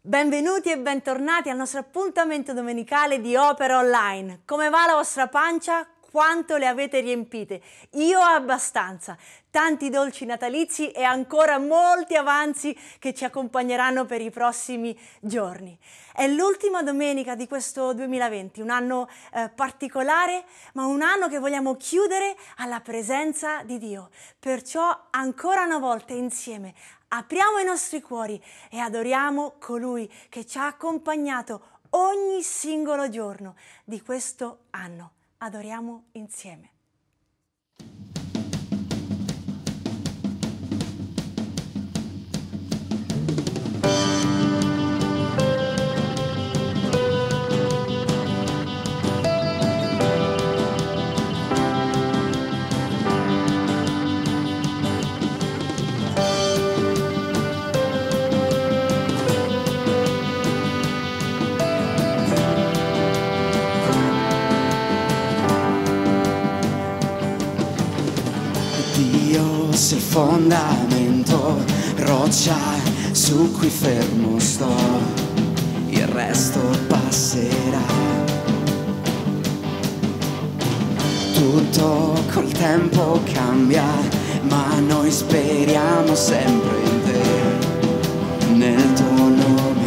Benvenuti e bentornati al nostro appuntamento domenicale di Opera Online. Come va la vostra pancia? Quanto le avete riempite? Io abbastanza. Tanti dolci natalizi e ancora molti avanzi che ci accompagneranno per i prossimi giorni. È l'ultima domenica di questo 2020, un anno particolare, ma un anno che vogliamo chiudere alla presenza di Dio. Perciò ancora una volta insieme apriamo i nostri cuori e adoriamo colui che ci ha accompagnato ogni singolo giorno di questo anno. Adoriamo insieme. Dio sei il fondamento, roccia su cui fermo sto, il resto passerà. Tutto col tempo cambia, ma noi speriamo sempre in te, nel tuo nome.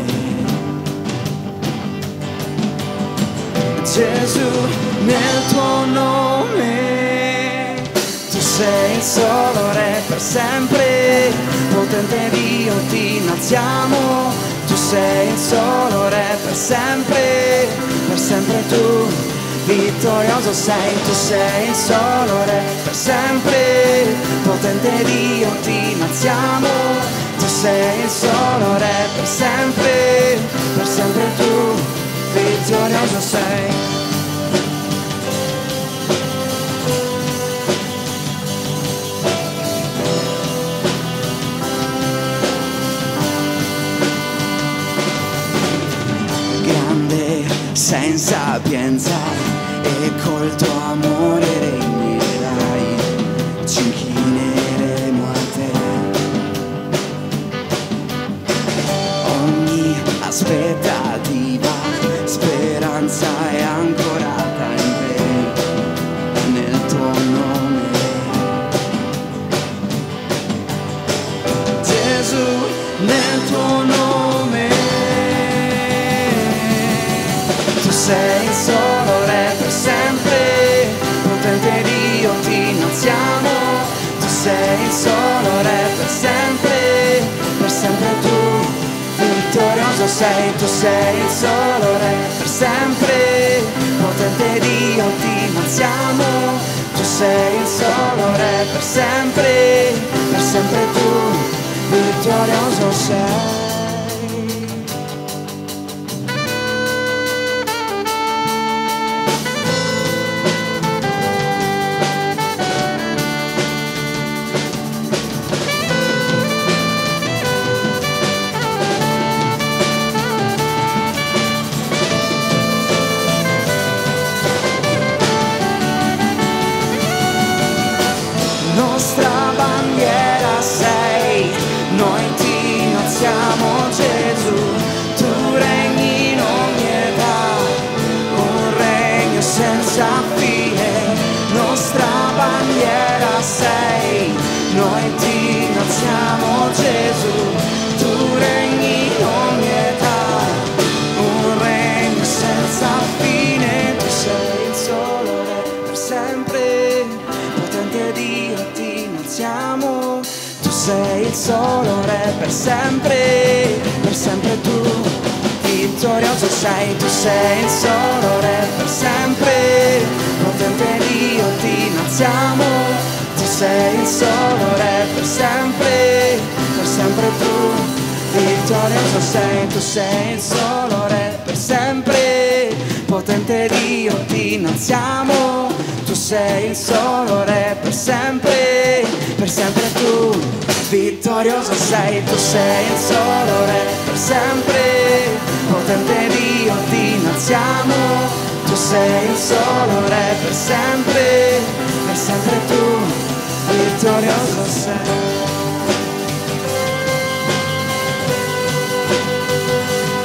Gesù, nel tuo nome. Tu sei il solo Re per sempre, potente Dio ti innalziamo. Tu sei il solo Re per sempre tu, vittorioso sei. Tu sei il solo Re per sempre, potente Dio ti innalziamo. Tu sei il solo Re per sempre tu, vittorioso sei. Senza sapienza e col tuo amore regnerai, ci inchineremo a te. Ogni aspettativa, speranza è ancorata in te, nel tuo nome. Gesù, nel tuo nome. Tu sei il solo Re per sempre, potente Dio ti innalziamo. Tu sei il solo Re per sempre tu, vittorioso sei. Tu sei il solo Re per sempre, potente Dio ti innalziamo. Tu sei il solo Re per sempre tu, vittorioso sei. Nostra bandiera sei, noi ti innalziamo Gesù, tu regni in ogni età, un regno senza fine. Nostra bandiera sei, noi ti innalziamo Gesù, tu regni in ogni età, un regno senza fine. Tu sei il solo Re per sempre, potente Dio ti innalziamo. Tu sei il solo Re per sempre tu, vittorioso sei. Tu sei il solo Re per sempre, potente Dio ti innalziamo. Tu sei il solo Re per sempre tu, vittorioso sei. Tu sei il solo Re per sempre, potente Dio ti innalziamo. Tu sei il solo Re per sempre tu, vittorioso sei. Tu sei il solo Re per sempre, potente Dio ti innalziamo. Tu sei il solo Re per sempre tu, vittorioso sei.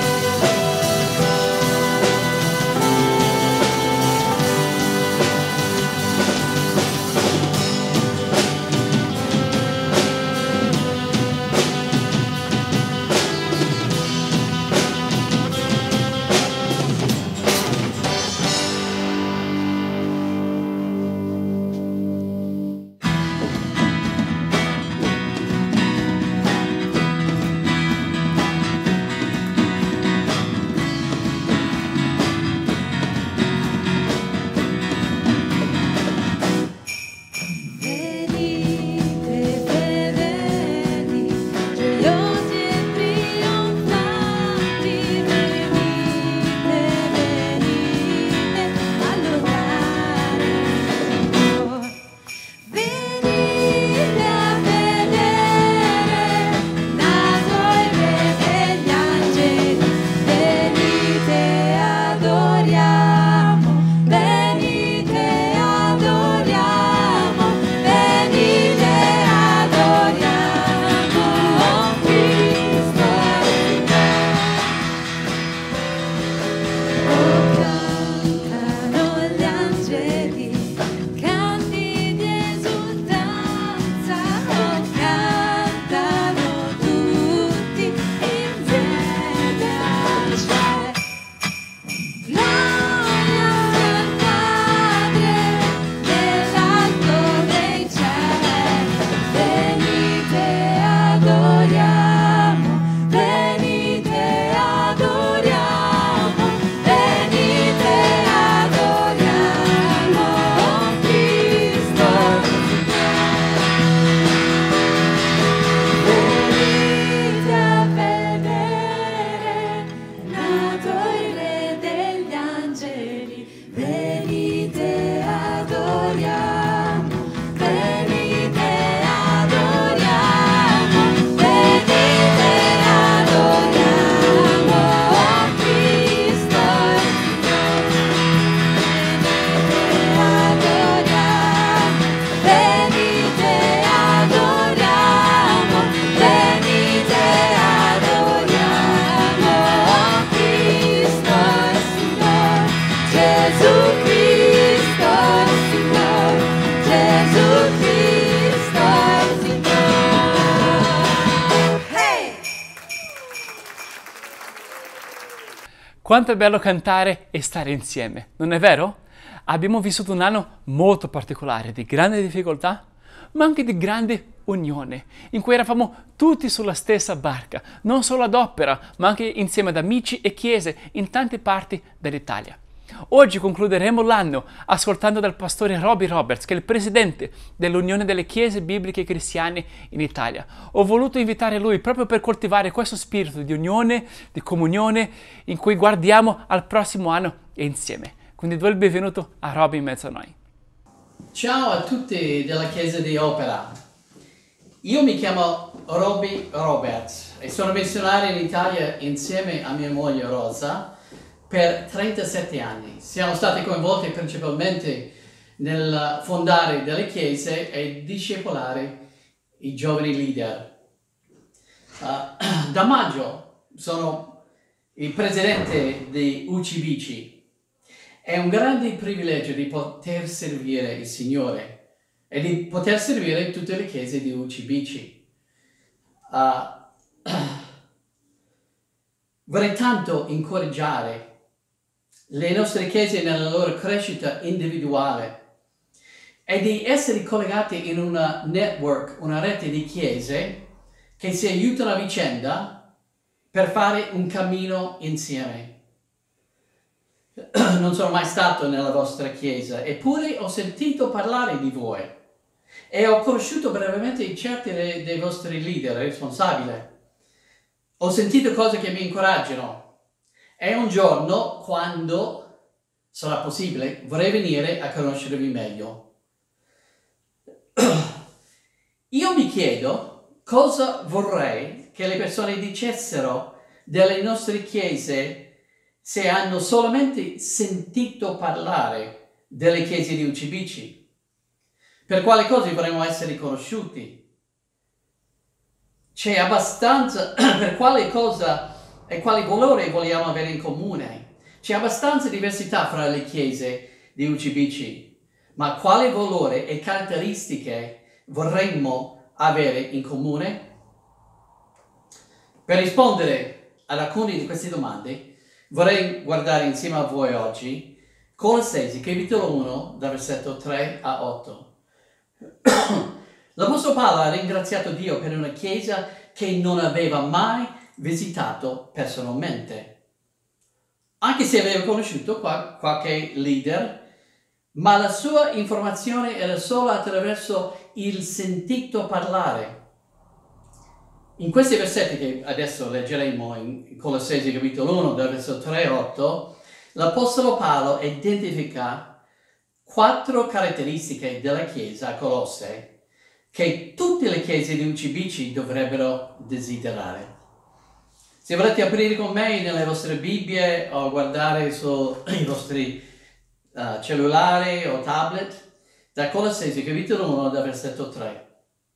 Quanto è bello cantare e stare insieme, non è vero? Abbiamo vissuto un anno molto particolare, di grande difficoltà, ma anche di grande unione, in cui eravamo tutti sulla stessa barca, non solo ad Opera, ma anche insieme ad amici e chiese in tante parti dell'Italia. Oggi concluderemo l'anno ascoltando dal pastore Robbie Roberts, che è il presidente dell'Unione delle Chiese Bibliche Cristiane in Italia. Ho voluto invitare lui proprio per coltivare questo spirito di unione, di comunione, in cui guardiamo al prossimo anno insieme. Quindi do il benvenuto a Robbie in mezzo a noi. Ciao a tutti della Chiesa di Opera. Io mi chiamo Robbie Roberts e sono missionario in Italia insieme a mia moglie Rosa per 37 anni. Siamo stati coinvolti principalmente nel fondare delle chiese e discepolare i giovani leader. Da maggio sono il presidente di UCBC. È un grande privilegio di poter servire il Signore e di poter servire tutte le chiese di UCBC. Vorrei tanto incoraggiare le nostre chiese nella loro crescita individuale e di essere collegati in una network, una rete di chiese che si aiutano a vicenda per fare un cammino insieme. Non sono mai stato nella vostra chiesa, eppure ho sentito parlare di voi e ho conosciuto brevemente certi dei vostri leader responsabili. Ho sentito cose che mi incoraggiano. E un giorno, quando sarà possibile, vorrei venire a conoscervi meglio. Io mi chiedo cosa vorrei che le persone dicessero delle nostre chiese se hanno solamente sentito parlare delle chiese di UCBC. Per quali cose vorremmo essere conosciuti? C'è abbastanza per quale cosa e quali valori vogliamo avere in comune. C'è abbastanza diversità fra le chiese di UCBC, ma quale valore e caratteristiche vorremmo avere in comune? Per rispondere ad alcune di queste domande, vorrei guardare insieme a voi oggi Colossesi, capitolo 1, dal versetto 3 a 8. L'Apostolo Paolo ha ringraziato Dio per una chiesa che non aveva mai visitato personalmente, anche se aveva conosciuto qualche leader, ma la sua informazione era solo attraverso il sentito parlare. In questi versetti che adesso leggeremo in Colossesi capitolo 1, dal versetto 3 a 8, l'Apostolo Paolo identifica 4 caratteristiche della Chiesa a Colosse che tutte le chiese di UCBC dovrebbero desiderare. Se volete aprire con me nelle vostre Bibbie o guardare sui vostri cellulari o tablet, da Colossesi capitolo 1, dal versetto 3.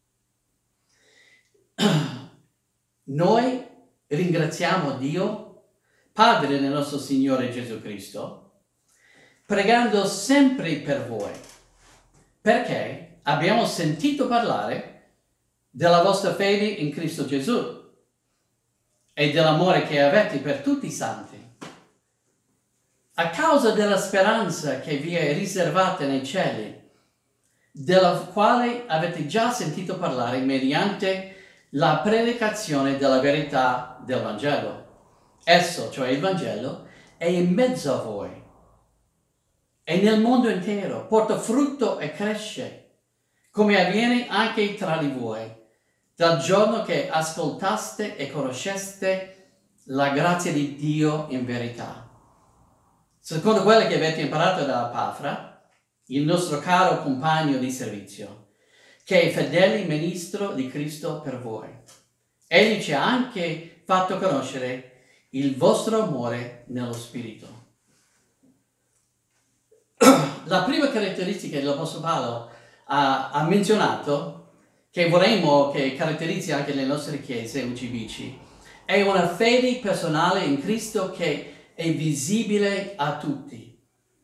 Noi ringraziamo Dio, Padre del nostro Signore Gesù Cristo, pregando sempre per voi, perché abbiamo sentito parlare della vostra fede in Cristo Gesù e dell'amore che avete per tutti i santi, a causa della speranza che vi è riservata nei cieli, della quale avete già sentito parlare mediante la predicazione della verità del Vangelo. Esso, cioè il Vangelo, è in mezzo a voi e nel mondo intero, porta frutto e cresce, come avviene anche tra di voi, dal giorno che ascoltaste e conosceste la grazia di Dio in verità. Secondo quello che avete imparato da Epafra, il nostro caro compagno di servizio, che è fedele ministro di Cristo per voi. Egli ci ha anche fatto conoscere il vostro amore nello Spirito. La prima caratteristica che l'Apostolo Paolo ha menzionato, che vorremmo che caratterizzi anche le nostre chiese UCBC, è una fede personale in Cristo che è visibile a tutti.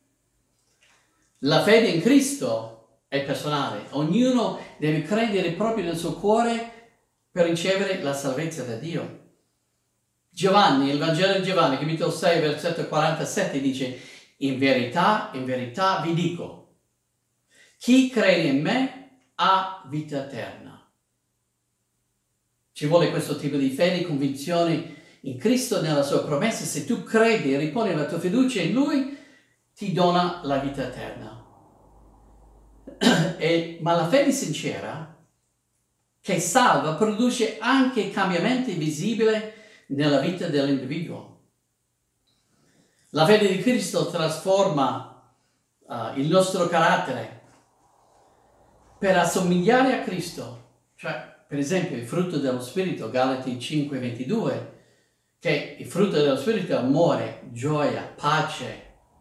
La fede in Cristo è personale. Ognuno deve credere proprio nel suo cuore per ricevere la salvezza da Dio. Giovanni, il Vangelo di Giovanni, capitolo 6, versetto 47 dice: in verità vi dico, chi crede in me ha vita eterna. Ci vuole questo tipo di fede, convinzione in Cristo, nella sua promessa. Se tu credi e riponi la tua fiducia in Lui, ti dona la vita eterna. Ma la fede sincera, che salva, produce anche cambiamenti visibili nella vita dell'individuo. La fede di Cristo trasforma il nostro carattere per assomigliare a Cristo. Cioè, per esempio, il frutto dello Spirito, Galati 5:22, che il frutto dello Spirito è amore, gioia, pace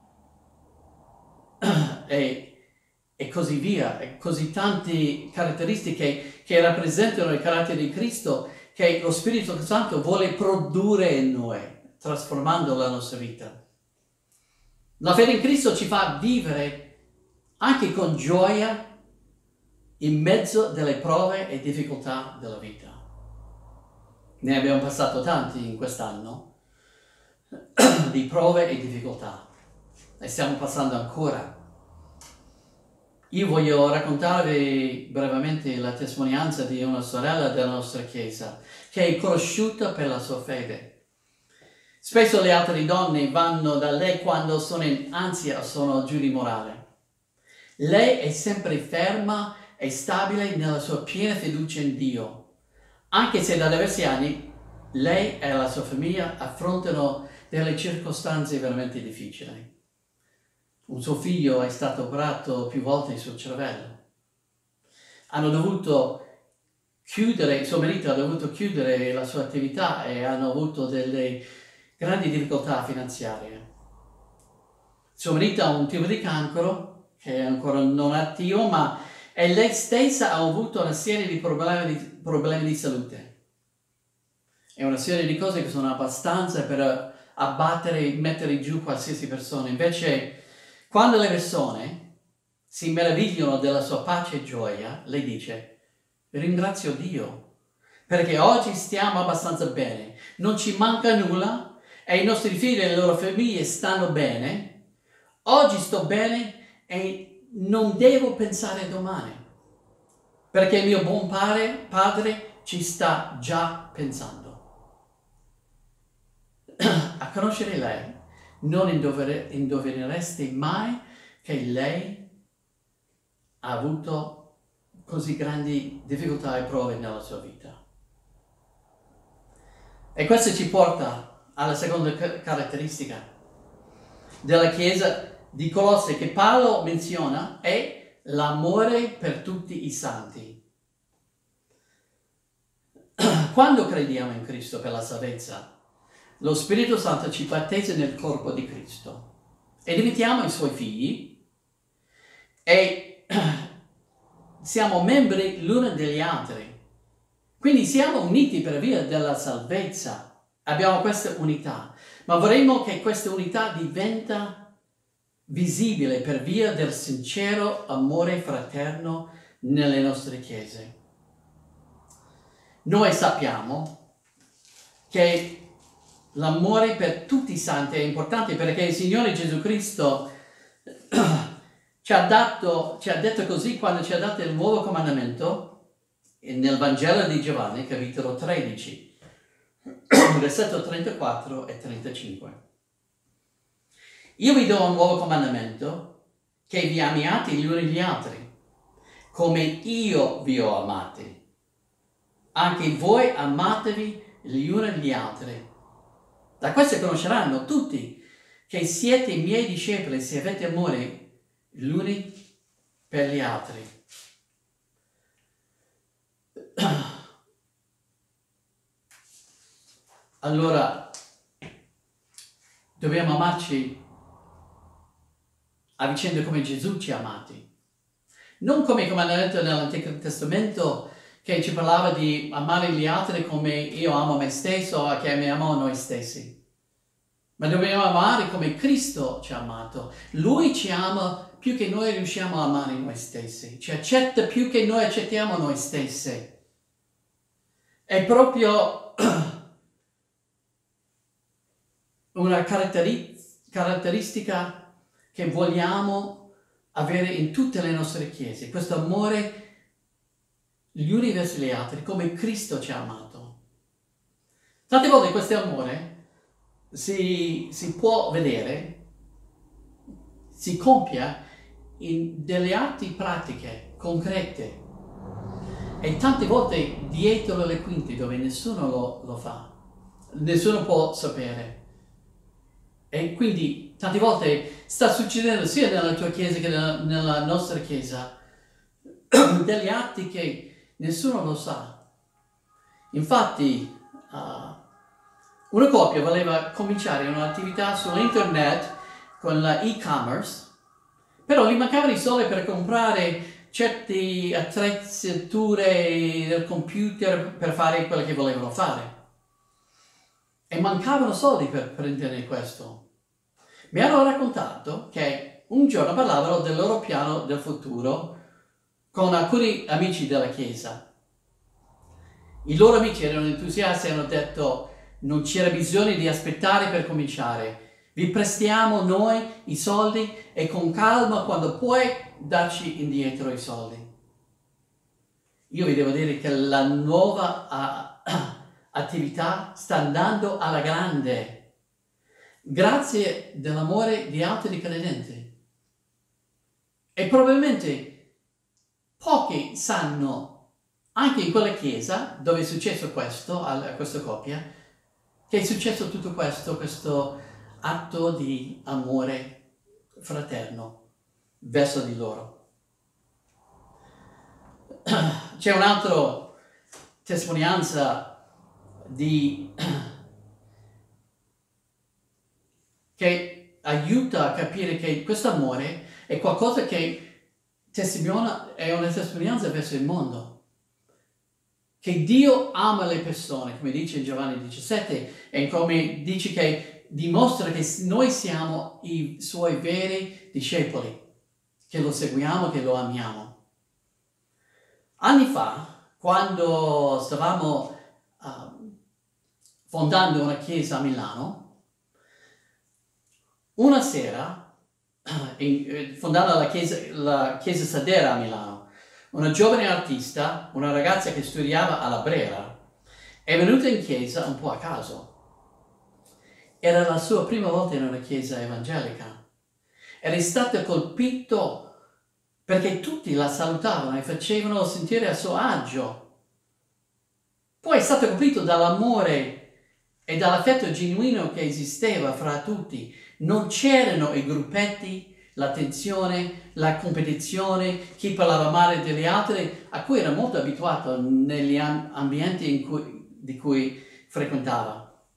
e così via, e così tante caratteristiche che rappresentano il carattere di Cristo, che lo Spirito Santo vuole produrre in noi, trasformando la nostra vita. La fede in Cristo ci fa vivere anche con gioia in mezzo delle prove e difficoltà della vita. Ne abbiamo passato tanti in quest'anno di prove e difficoltà e stiamo passando ancora. Io voglio raccontarvi brevemente la testimonianza di una sorella della nostra chiesa che è conosciuta per la sua fede. Spesso le altre donne vanno da lei quando sono in ansia o sono giù di morale. Lei è sempre ferma e stabile nella sua piena fiducia in Dio, anche se da diversi anni lei e la sua famiglia affrontano delle circostanze veramente difficili. Un suo figlio è stato operato più volte sul cervello. Hanno dovuto chiudere, suo marito ha dovuto chiudere la sua attività e hanno avuto delle grandi difficoltà finanziarie. Suo marito ha un tipo di cancro che è ancora non attivo, ma e lei stessa ha avuto una serie di problemi di salute. È una serie di cose che sono abbastanza per abbattere e mettere giù qualsiasi persona. Invece, quando le persone si meravigliano della sua pace e gioia, lei dice: ringrazio Dio, perché oggi stiamo abbastanza bene, non ci manca nulla e i nostri figli e le loro famiglie stanno bene. Oggi sto bene e non devo pensare a domani, perché il mio buon padre ci sta già pensando. A conoscere lei, non indovinereste mai che lei ha avuto così grandi difficoltà e prove nella sua vita. E questo ci porta alla seconda caratteristica della Chiesa di Colosse che Paolo menziona, è l'amore per tutti i santi. Quando crediamo in Cristo per la salvezza, lo Spirito Santo ci battezza nel corpo di Cristo e diventiamo i suoi figli e siamo membri l'uno degli altri. Quindi siamo uniti per via della salvezza. Abbiamo questa unità, ma vorremmo che questa unità diventa visibile per via del sincero amore fraterno nelle nostre chiese. Noi sappiamo che l'amore per tutti i santi è importante perché il Signore Gesù Cristo ci ha detto così quando ci ha dato il nuovo comandamento nel Vangelo di Giovanni, capitolo 13, versetto 34 e 35. Io vi do un nuovo comandamento, che vi amiate gli uni gli altri, come io vi ho amati. Anche voi amatevi gli uni gli altri. Da questo conosceranno tutti che siete i miei discepoli se avete amore gli uni per gli altri. Allora, dobbiamo amarci a vicenda come Gesù ci ha amati. Non come comandamento nell'Antico Testamento che ci parlava di amare gli altri come io amo me stesso o che amiamo noi stessi. Ma dobbiamo amare come Cristo ci ha amato. Lui ci ama più che noi riusciamo a amare noi stessi. Ci accetta più che noi accettiamo noi stessi. È proprio una caratteristica che vogliamo avere in tutte le nostre chiese, questo amore gli uni verso gli altri, come Cristo ci ha amato. Tante volte questo amore si può vedere, si compie in delle atti pratiche, concrete, e tante volte dietro le quinte dove nessuno lo fa, nessuno può sapere. E quindi tante volte sta succedendo sia nella tua chiesa che nella nostra chiesa degli atti che nessuno lo sa. Infatti una coppia voleva cominciare un'attività su internet con la e-commerce, però gli mancavano i soldi per comprare certe attrezzature del computer per fare quello che volevano fare. E mancavano soldi per prendere questo. Mi hanno raccontato che un giorno parlavano del loro piano del futuro con alcuni amici della chiesa. I loro amici erano entusiasti e hanno detto: non c'era bisogno di aspettare per cominciare. Vi prestiamo noi i soldi e con calma, quando puoi, darci indietro i soldi. Io vi devo dire che la nuova attività sta andando alla grande, grazie all'amore di altri credenti. E probabilmente pochi sanno, anche in quella chiesa dove è successo questo, a questa coppia, che è successo tutto questo atto di amore fraterno verso di loro. C'è un'altra testimonianza che aiuta a capire che questo amore è qualcosa che testimonia, è una testimonianza verso il mondo. Che Dio ama le persone, come dice in Giovanni 17, e come dice che dimostra che noi siamo i suoi veri discepoli, che lo seguiamo, che lo amiamo. Anni fa, quando stavamo fondando una chiesa a Milano, una sera, fondando la chiesa Sadera a Milano, una giovane artista, una ragazza che studiava alla Brera, è venuta in chiesa un po' a caso. Era la sua prima volta in una chiesa evangelica. Era stato colpito perché tutti la salutavano e facevano sentire a suo agio. Poi è stato colpito dall'amore e dall'affetto genuino che esisteva fra tutti. Non c'erano i gruppetti, la tensione, la competizione, chi parlava male degli altri, a cui era molto abituato negli ambienti di cui frequentava.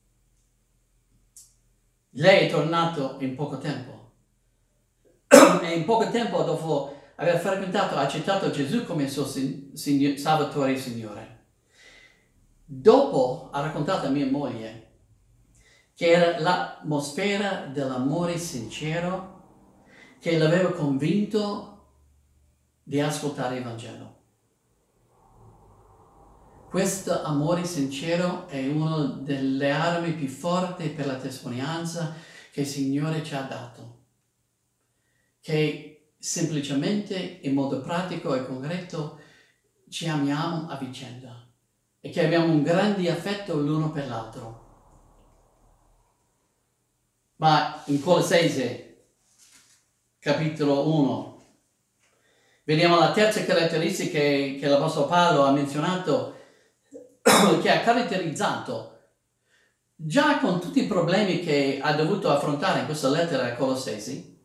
Lei è tornato in poco tempo e in poco tempo dopo aver frequentato ha accettato Gesù come suo Salvatore e Signore. Dopo ha raccontato a mia moglie che era l'atmosfera dell'amore sincero che l'aveva convinto di ascoltare il Vangelo. Questo amore sincero è una delle armi più forti per la testimonianza che il Signore ci ha dato, che semplicemente in modo pratico e concreto ci amiamo a vicenda e che abbiamo un grande affetto l'uno per l'altro. Ma in Colossesi, capitolo 1, vediamo la terza caratteristica che l'Apostolo Paolo ha menzionato, che ha caratterizzato, già con tutti i problemi che ha dovuto affrontare in questa lettera ai Colossesi,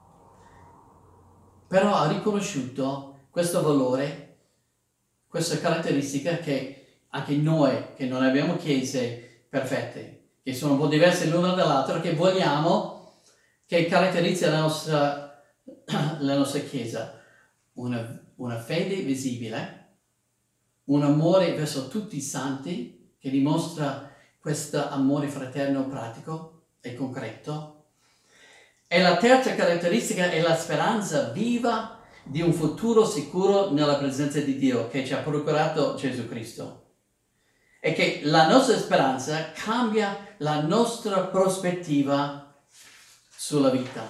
però ha riconosciuto questo valore, questa caratteristica che anche noi, che non abbiamo chiese perfette, che sono un po' diverse l'una dall'altra, che vogliamo, che caratterizza la nostra Chiesa. Una fede visibile, un amore verso tutti i santi, che dimostra questo amore fraterno pratico e concreto. E la terza caratteristica è la speranza viva di un futuro sicuro nella presenza di Dio, che ci ha procurato Gesù Cristo. è che la nostra speranza cambia la nostra prospettiva sulla vita.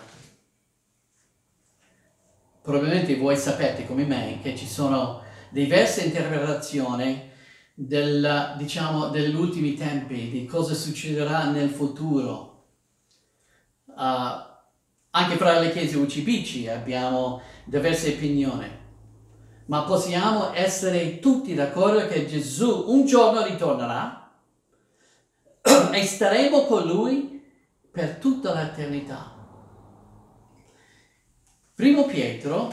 Probabilmente voi sapete come me che ci sono diverse interpretazioni degli ultimi tempi, di cosa succederà nel futuro. Anche fra le chiese UCBC abbiamo diverse opinioni. Ma possiamo essere tutti d'accordo che Gesù un giorno ritornerà e staremo con Lui per tutta l'eternità. Primo Pietro,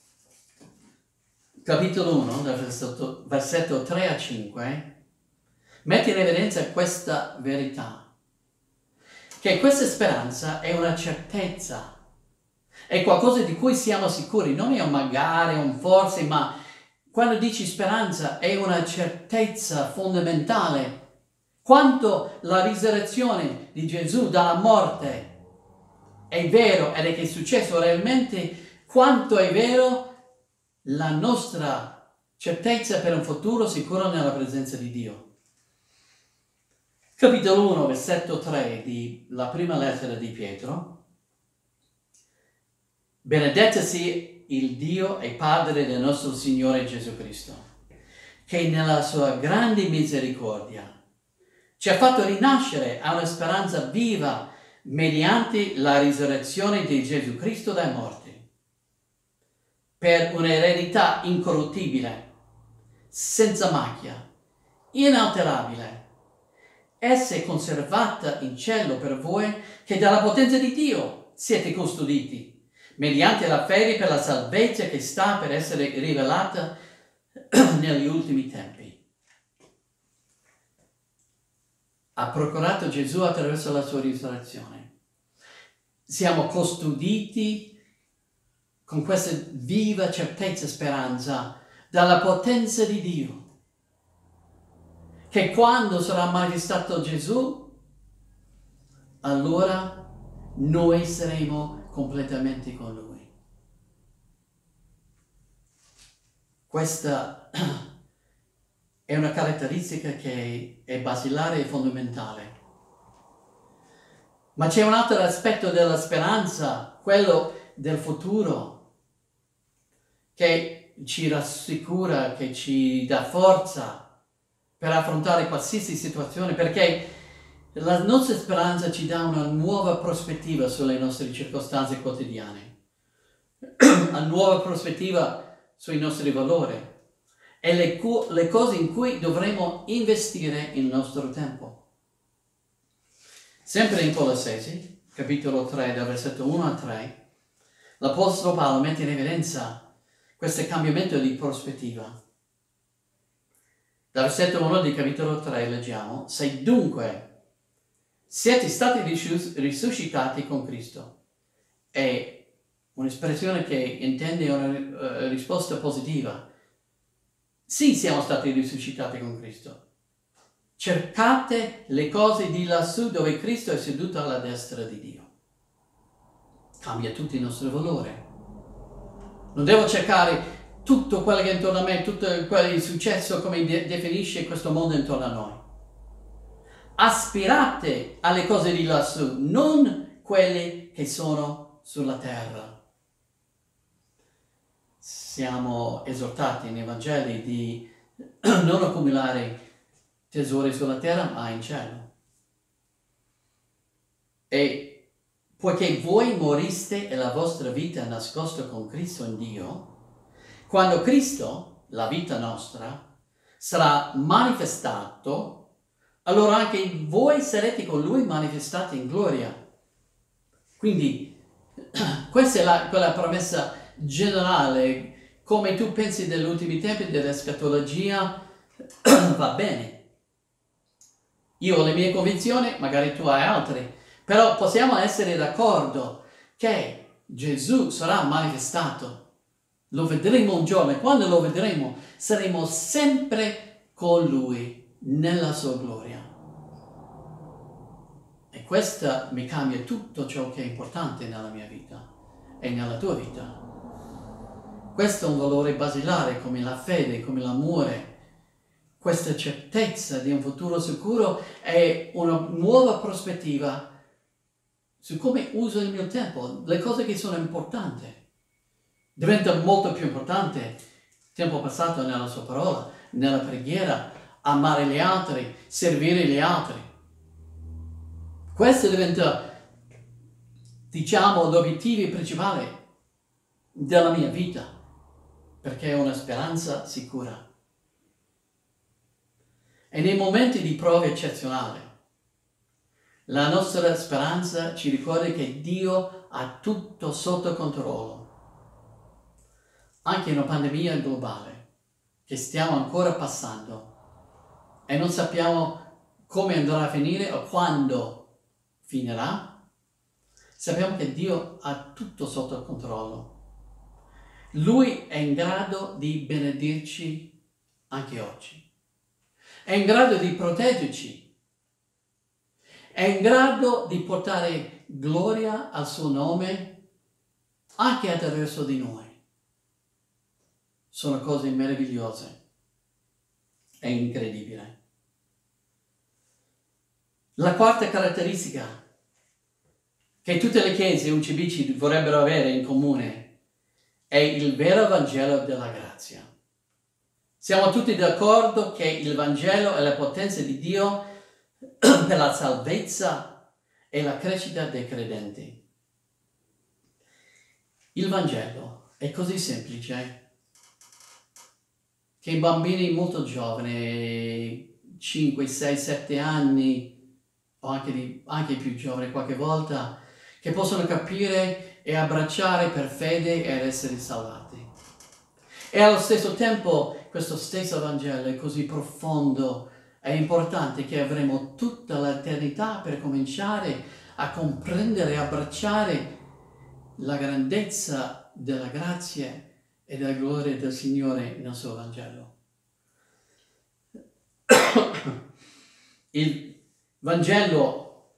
capitolo 1, versetto 3 a 5, mette in evidenza questa verità, che questa speranza è una certezza. È qualcosa di cui siamo sicuri, non è un magari, un forse, ma quando dici speranza è una certezza fondamentale. Quanto la risurrezione di Gesù dalla morte è vero ed è successo realmente, quanto è vero la nostra certezza per un futuro sicuro nella presenza di Dio. Capitolo 1, versetto 3 della prima lettera di Pietro. Benedetto sia il Dio e Padre del nostro Signore Gesù Cristo, che nella sua grande misericordia ci ha fatto rinascere a una speranza viva mediante la risurrezione di Gesù Cristo dai morti, per un'eredità incorruttibile, senza macchia, inalterabile. Essa è conservata in cielo per voi che dalla potenza di Dio siete custoditi, mediante la fede per la salvezza che sta per essere rivelata negli ultimi tempi. Ha procurato Gesù attraverso la sua risurrezione. Siamo custoditi con questa viva certezza e speranza dalla potenza di Dio, che quando sarà manifestato Gesù, allora noi saremo completamente con Lui. Questa è una caratteristica che è basilare e fondamentale. Ma c'è un altro aspetto della speranza, quello del futuro, che ci rassicura, che ci dà forza per affrontare qualsiasi situazione, perché la nostra speranza ci dà una nuova prospettiva sulle nostre circostanze quotidiane, una nuova prospettiva sui nostri valori e le cose in cui dovremo investire il nostro tempo. Sempre in Colossesi, capitolo 3, dal versetto 1 a 3, l'Apostolo Paolo mette in evidenza questo cambiamento di prospettiva. Dal versetto 1 di capitolo 3 leggiamo: se dunque siete stati risuscitati con Cristo. È un'espressione che intende una risposta positiva. Sì, siamo stati risuscitati con Cristo. Cercate le cose di lassù dove Cristo è seduto alla destra di Dio. Cambia tutto il nostro valore. Non devo cercare tutto quello che è intorno a me, tutto quello che è successo, come definisce questo mondo intorno a noi. Aspirate alle cose di lassù, non quelle che sono sulla terra. Siamo esortati nei Vangeli di non accumulare tesori sulla terra, ma in cielo. E poiché voi moriste e la vostra vita è nascosta con Cristo in Dio, quando Cristo, la vita nostra, sarà manifestato, allora anche voi sarete con Lui manifestati in gloria. Quindi questa è quella promessa generale. Come tu pensi degli ultimi tempi, dell'escatologia, va bene. Io ho le mie convinzioni, magari tu hai altre, però possiamo essere d'accordo che Gesù sarà manifestato. Lo vedremo un giorno e quando lo vedremo saremo sempre con Lui nella sua gloria. E questa mi cambia tutto ciò che è importante nella mia vita e nella tua vita. Questo è un valore basilare come la fede, come l'amore, questa certezza di un futuro sicuro e una nuova prospettiva su come uso il mio tempo, le cose che sono importanti. Diventa molto più importante tempo passato nella sua parola, nella preghiera, amare gli altri, servire gli altri. Questo diventa, diciamo, l'obiettivo principale della mia vita, perché è una speranza sicura. E nei momenti di prove eccezionali, la nostra speranza ci ricorda che Dio ha tutto sotto controllo. Anche in una pandemia globale che stiamo ancora passando e non sappiamo come andrà a finire o quando finirà, sappiamo che Dio ha tutto sotto controllo. Lui è in grado di benedirci anche oggi. È in grado di proteggerci. È in grado di portare gloria al suo nome anche attraverso di noi. Sono cose meravigliose. È incredibile. La quarta caratteristica che tutte le chiese UCBC vorrebbero avere in comune è il vero Vangelo della grazia. Siamo tutti d'accordo che il Vangelo è la potenza di Dio per la salvezza e la crescita dei credenti. Il Vangelo è così semplice che i bambini molto giovani, 5, 6, 7 anni, o anche più giovani qualche volta, che possono capire e abbracciare per fede ed essere salvati. E allo stesso tempo questo stesso Vangelo è così profondo e importante che avremo tutta l'eternità per cominciare a comprendere e abbracciare la grandezza della grazia e della gloria del Signore nel suo Vangelo. Il Vangelo,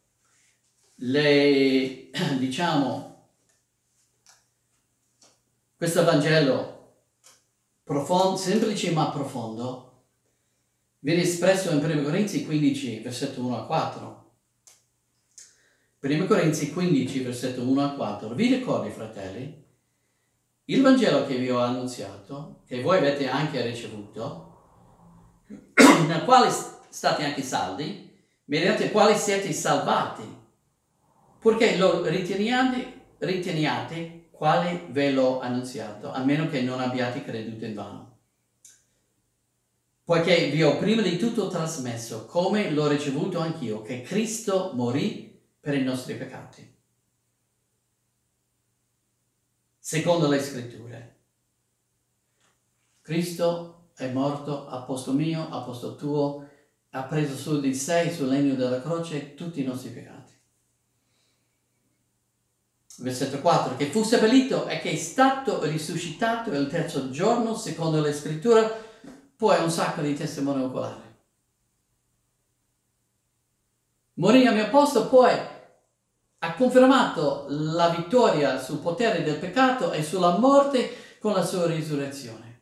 questo Vangelo profondo, semplice ma profondo, viene espresso in 1 Corinzi 15, versetto 1 a 4. 1 Corinzi 15, versetto 1 a 4. Vi ricordi, fratelli, il Vangelo che vi ho annunziato, che voi avete anche ricevuto, nel quale state anche saldi, mediante il quale siete salvati, purché lo riteniate quale ve l'ho annunziato, a meno che non abbiate creduto in vano. Poiché vi ho prima di tutto trasmesso, come l'ho ricevuto anch'io, che Cristo morì per i nostri peccati, secondo le Scritture. Cristo è morto a posto mio, a posto tuo, ha preso su di sé, sul legno della croce, tutti i nostri peccati. Versetto 4, che fu seppellito e che è stato risuscitato il terzo giorno, secondo le Scritture, poi un sacco di testimoni oculari. Morì al mio posto, poi ha confermato la vittoria sul potere del peccato e sulla morte con la sua risurrezione.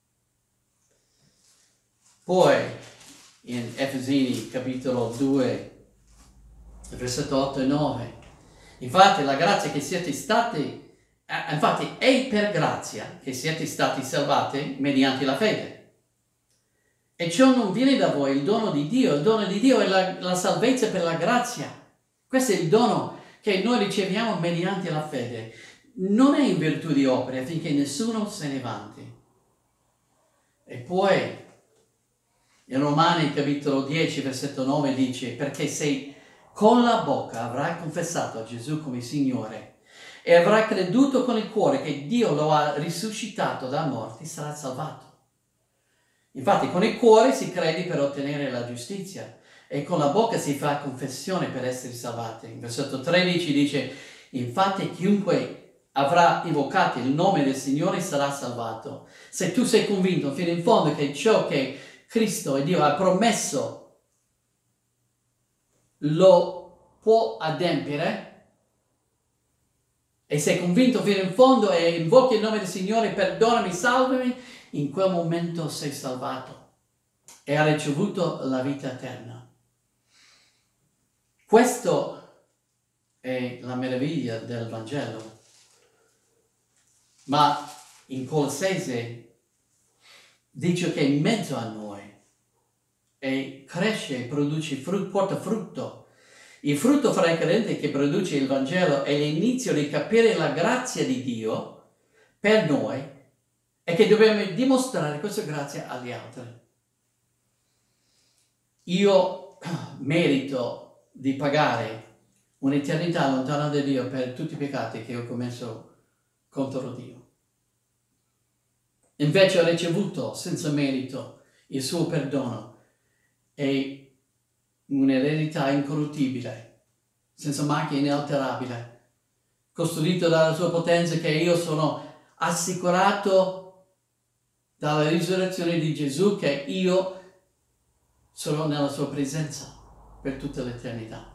Poi, in Efesini capitolo 2, versetto 8 e 9, infatti la grazia che siete stati, infatti è per grazia che siete stati salvati mediante la fede. E ciò non viene da voi, il dono di Dio è la salvezza per la grazia. Questo è il dono che noi riceviamo mediante la fede. Non è in virtù di opere, affinché nessuno se ne vanti. E poi, in Romani capitolo 10, versetto 9 dice, perché se con la bocca avrai confessato a Gesù come Signore e avrai creduto con il cuore che Dio lo ha risuscitato dai morti, sarai salvato. Infatti con il cuore si crede per ottenere la giustizia e con la bocca si fa confessione per essere salvati. In versetto 13 dice, infatti chiunque avrà invocato il nome del Signore sarà salvato. Se tu sei convinto fino in fondo che ciò che Cristo e Dio ha promesso lo può adempiere, e sei convinto fino in fondo e invochi il nome del Signore, perdonami, salvami, in quel momento sei salvato. e ha ricevuto la vita eterna. Questo è la meraviglia del Vangelo. Ma in Colossese dice che in mezzo a noi e cresce, produce frutto, porta frutto. Il frutto fra i credenti che produce il Vangelo è l'inizio di capire la grazia di Dio per noi e che dobbiamo dimostrare questa grazia agli altri. Io merito di pagare un'eternità lontana da Dio per tutti i peccati che ho commesso contro Dio. Invece ho ricevuto senza merito il suo perdono e un'eredità incorruttibile, senza macchia, inalterabile, custodito dalla sua potenza, che io sono assicurato dalla risurrezione di Gesù, che io sono nella sua presenza per tutta l'eternità.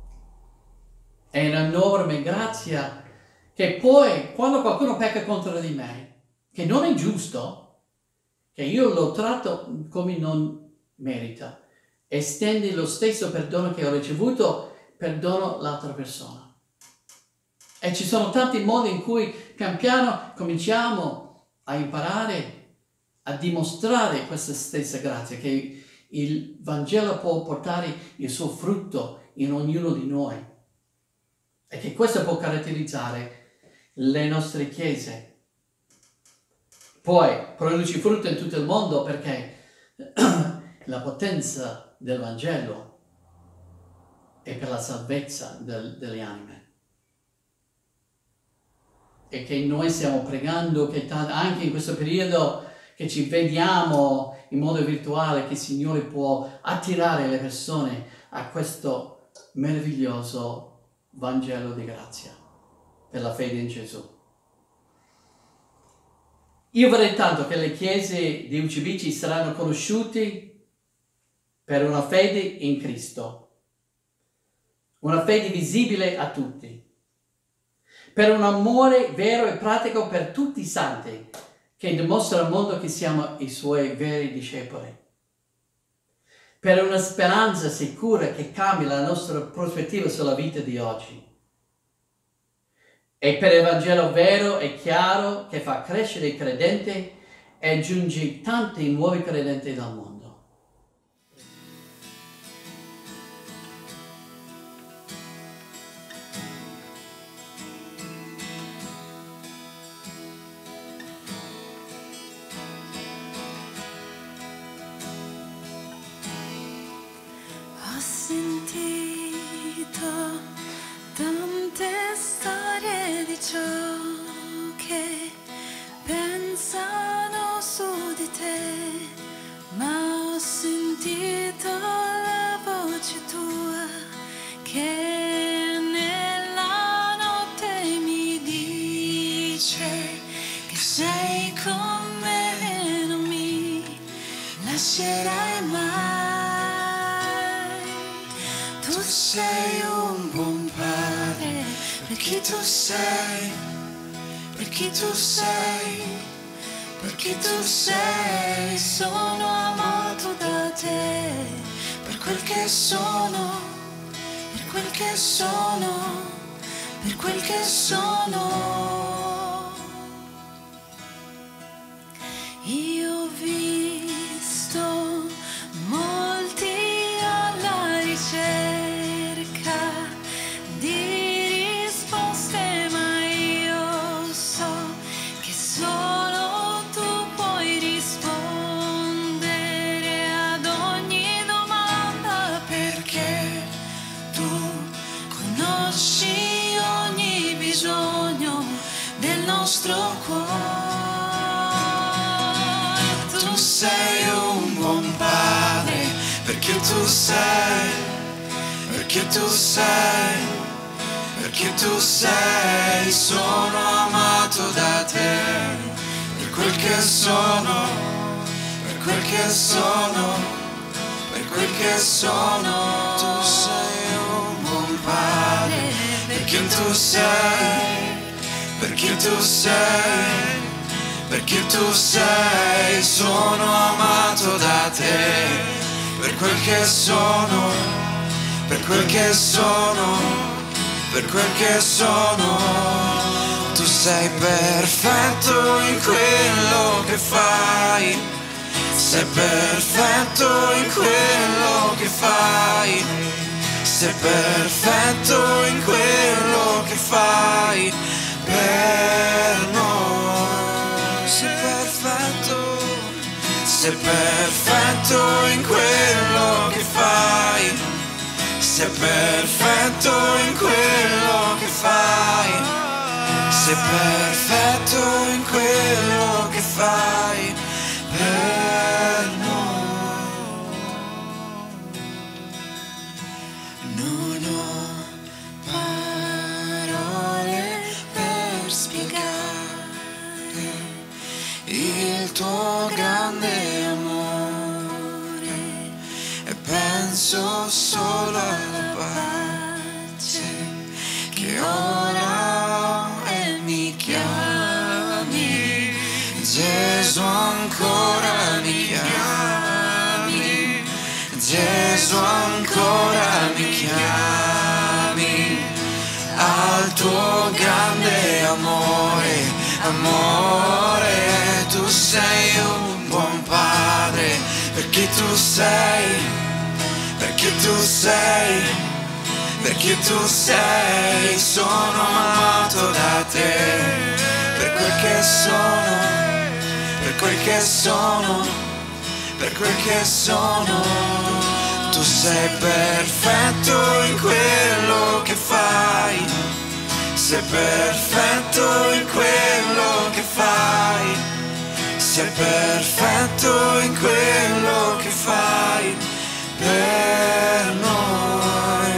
È un'enorme grazia che poi, quando qualcuno pecca contro di me, che non è giusto, che io lo tratto come non merita, estendi lo stesso perdono che ho ricevuto, perdono l'altra persona. E ci sono tanti modi in cui pian piano cominciamo a imparare a dimostrare questa stessa grazia, che il Vangelo può portare il suo frutto in ognuno di noi e che questo può caratterizzare le nostre chiese. Poi produce frutto in tutto il mondo perché la potenza del Vangelo è per la salvezza delle anime. E che noi stiamo pregando che anche in questo periodo che ci vediamo in modo virtuale, che il Signore può attirare le persone a questo meraviglioso Vangelo di grazia per la fede in Gesù. Io vorrei tanto che le chiese di UCB saranno conosciuti per una fede in Cristo, una fede visibile a tutti, per un amore vero e pratico per tutti i santi, che dimostra al mondo che siamo i suoi veri discepoli, per una speranza sicura che cambia la nostra prospettiva sulla vita di oggi, e per il Vangelo vero e chiaro che fa crescere il credente e aggiunge tanti nuovi credenti dal mondo. Ho sentito tante storie di ciò che pensano su di te, ma ho sentito la voce tua che nella notte mi dice che sei con me e non mi lascerai mai. Tu sei un buon padre per chi tu sei, per chi tu sei, per chi tu sei. Sono amato da te per quel che sono, per quel che sono, per quel che sono. Io ho visto molti alla ricerca di risposte, ma io so che solo tu puoi rispondere ad ogni domanda, perché tu conosci ogni bisogno del nostro cuore. Tu sei un buon padre perché tu sei, perché tu sei, perché tu sei. Sono amato da te per quel che sono, per quel che sono, per quel che sono. Tu sei un buon padre perché tu sei, perché tu sei, perché tu sei, sono amato da te, per quel che sono, per quel che sono, per quel che sono. Tu sei perfetto in quello che fai, sei perfetto in quello che fai, sei perfetto in quello che fai per noi. Sei perfetto in quello che fai, sei perfetto in quello che fai, sei perfetto in quello che fai per noi. Non ho parole per spiegare il tuo grande amore e penso solo alla pace che ora mi chiami, Gesù ancora mi chiami, Gesù ancora mi chiami, al tuo grande amore, amore, tu sei un buon padre, perché tu sei, perché tu sei, perché tu sei, sono amato da te, per quel che sono, per quel che sono, per quel che sono. Tu sei perfetto in quello che fai, sei perfetto in quello che fai, sei perfetto in quello che fai per noi.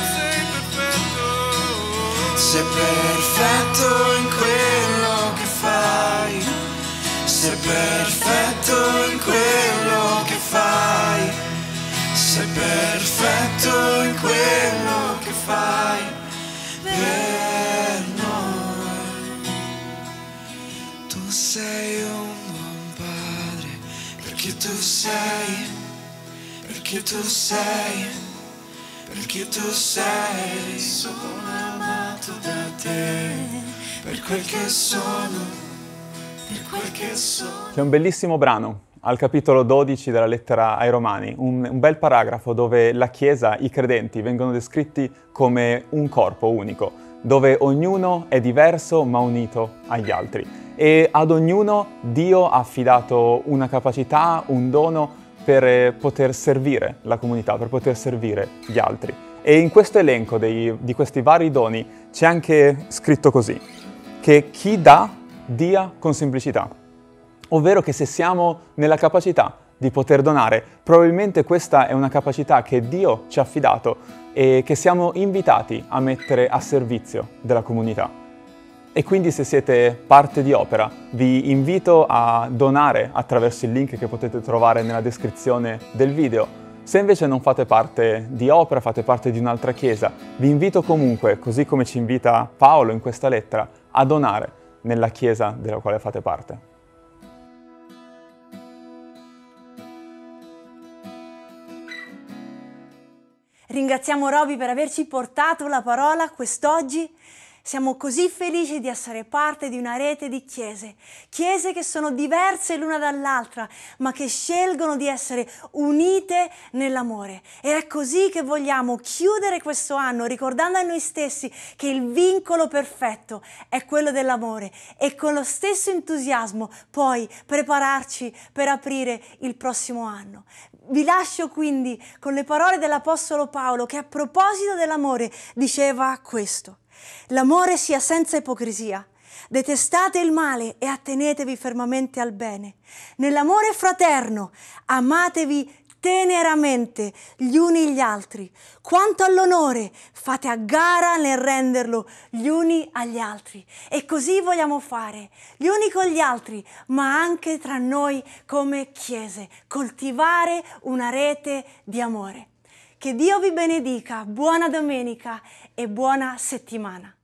Sei perfetto in quello che fai, sei perfetto in quello che fai, sei perfetto in quello che fai per noi. Tu sei un buon padre, perché tu sei, perché tu sei, perché tu sei, sono amato da te, per quel che sono, per quel che sono. C'è un bellissimo brano al capitolo 12 della lettera ai Romani, un bel paragrafo dove la Chiesa, i credenti, vengono descritti come un corpo unico, dove ognuno è diverso ma unito agli altri. E ad ognuno Dio ha affidato una capacità, un dono per poter servire la comunità, per poter servire gli altri. E in questo elenco di questi vari doni c'è anche scritto così, che chi dà, dia con semplicità. Ovvero che se siamo nella capacità di poter donare, probabilmente questa è una capacità che Dio ci ha affidato e che siamo invitati a mettere a servizio della comunità. E quindi se siete parte di Opera, vi invito a donare attraverso il link che potete trovare nella descrizione del video. Se invece non fate parte di Opera, fate parte di un'altra chiesa, vi invito comunque, così come ci invita Paolo in questa lettera, a donare nella chiesa della quale fate parte. Ringraziamo Roby per averci portato la parola quest'oggi. Siamo così felici di essere parte di una rete di chiese che sono diverse l'una dall'altra, ma che scelgono di essere unite nell'amore. E è così che vogliamo chiudere questo anno, ricordando a noi stessi che il vincolo perfetto è quello dell'amore e con lo stesso entusiasmo poi prepararci per aprire il prossimo anno. Vi lascio quindi con le parole dell'Apostolo Paolo che a proposito dell'amore diceva questo: l'amore sia senza ipocrisia, detestate il male e attenetevi fermamente al bene. Nell'amore fraterno amatevi teneramente gli uni gli altri. Quanto all'onore, fate a gara nel renderlo gli uni agli altri. E così vogliamo fare, gli uni con gli altri, ma anche tra noi come chiese, coltivare una rete di amore. Che Dio vi benedica, buona domenica e buona settimana.